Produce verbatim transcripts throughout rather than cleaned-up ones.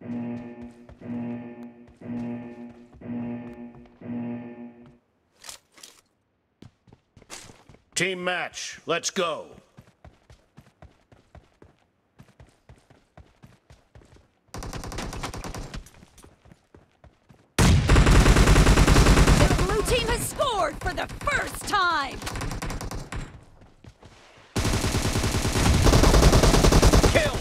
Team match, let's go. The blue team has scored for the first time! Kill!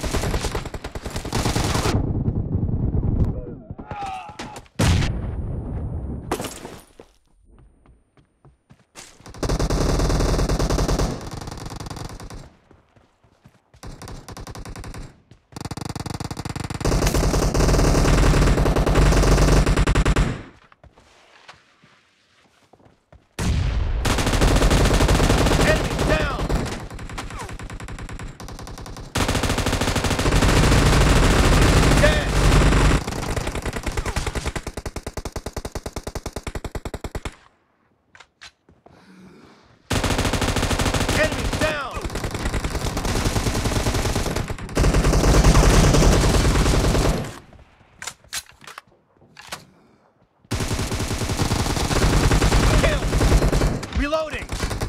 Reloading!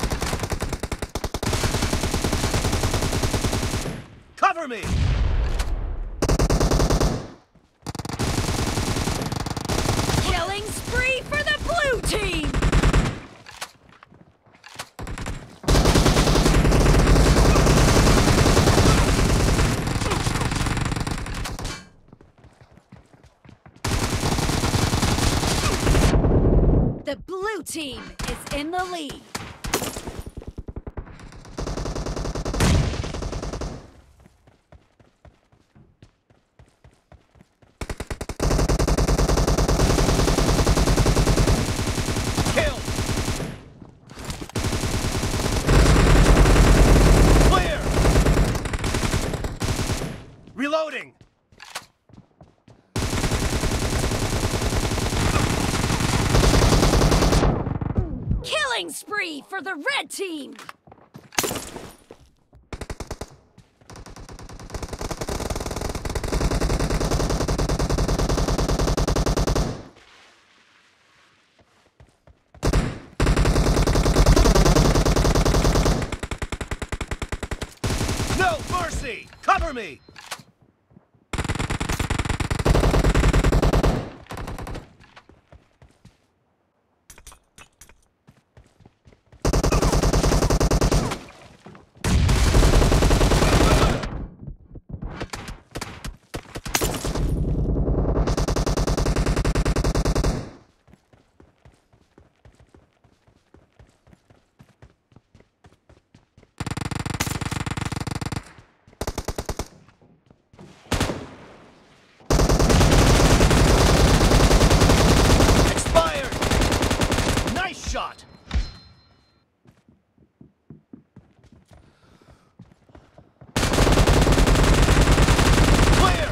Cover me! Killing spree for the blue team! The blue team is in the lead. Kill! Clear! Reloading! Killing spree for the red team! No mercy! Cover me! Shot! Clear!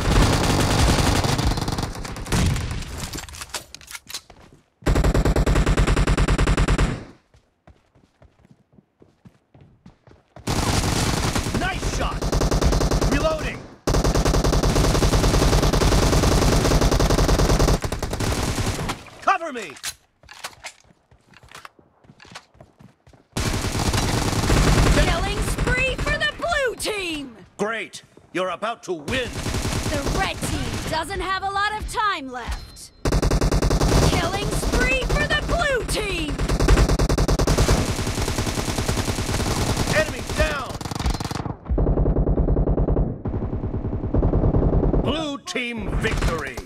Nice shot! Reloading! Cover me! Team! Great! You're about to win! The red team doesn't have a lot of time left. Killing spree for the blue team! Enemy down! Blue team victory!